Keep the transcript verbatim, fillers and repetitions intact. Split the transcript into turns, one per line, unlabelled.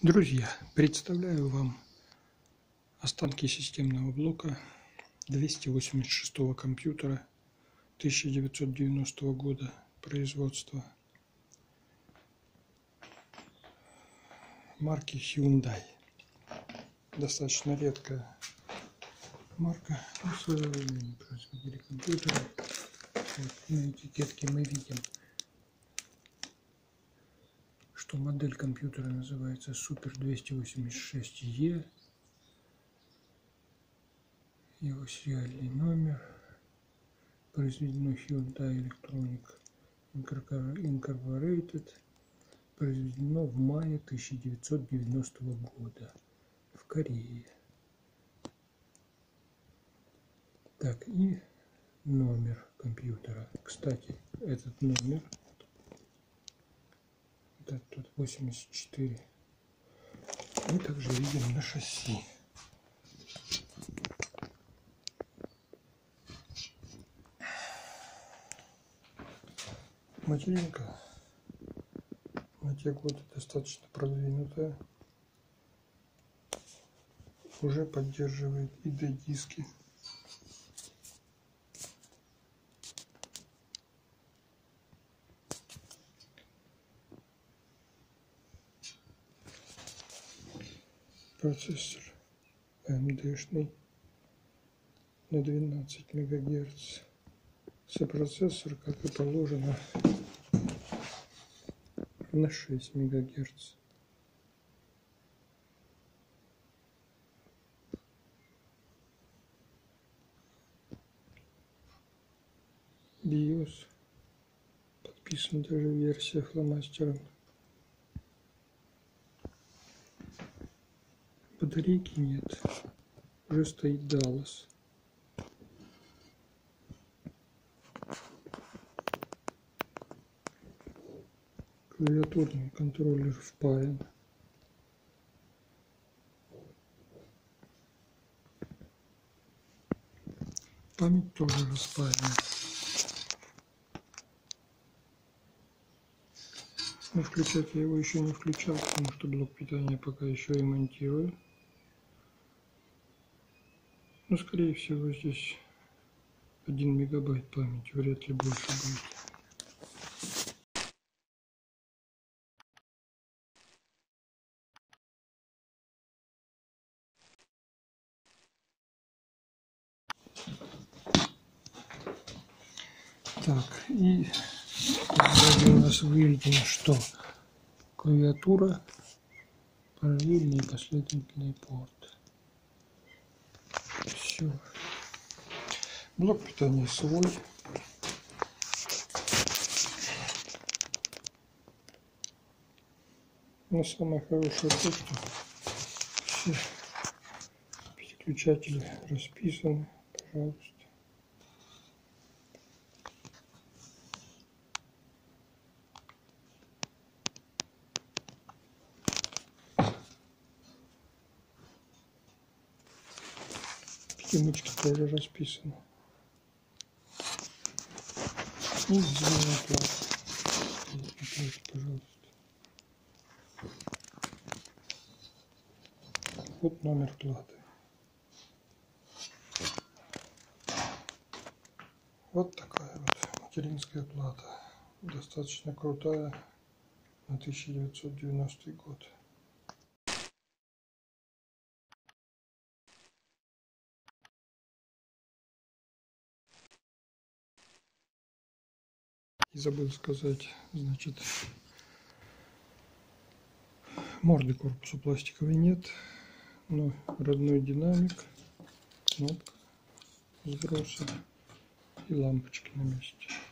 Друзья, представляю вам останки системного блока двести восемьдесят шестого компьютера тысяча девятьсот девяностого года производства марки Hyundai. Достаточно редкая марка. В свое время производили компьютеры. Вот на этикетке мы видим, что модель компьютера называется Super двести восемьдесят шесть E. Его серийный номер. Произведено Hyundai Electronic Incorporated. Произведено в мае тысяча девятьсот девяностого года в Корее. Так, и номер компьютера. Кстати, этот номер, это тут восемьдесят четыре, мы также видим на шасси. Материнка на те годы достаточно продвинутая, уже поддерживает ай ди-диски. Процессор эй эм ди-шный на двенадцать мегагерц. Сопроцессор, как и положено, на шесть мегагерц. биос. Подписан даже версия фломастером. Батарейки нет. Уже стоит Dallas. Клавиатурный контроллер впаян. Память тоже распаяна. Но включать я его еще не включал, потому что блок питания пока еще ремонтирую. Но скорее всего здесь один мегабайт памяти, вряд ли больше будет. Так, и сзади у нас выведено, что клавиатура, параллельный и последовательный порт. Все. Блок питания свой. Но самое хорошее то, что все переключатели расписаны. Пожалуйста. Пятимочки тоже расписаны. И сделаем плату. Пожалуйста. Вот номер платы. Вот такая вот материнская плата. Достаточно крутая на тысяча девятьсот девяностый год. И забыл сказать, значит, морды корпуса пластиковой нет, но родной динамик, кнопка сброса и лампочки на месте.